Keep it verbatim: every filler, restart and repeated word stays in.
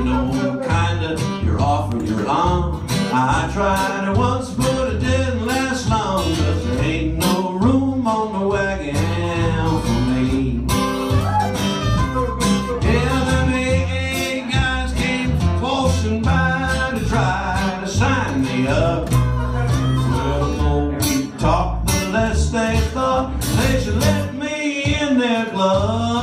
no kinda, you're offering your arm. I tried it once, but it didn't last long, 'cause there ain't no room on the wagon for me. Yeah, them A A guys came waltzing by to try to sign me up. Well, the more we talked, the less they thought they should let me in their club.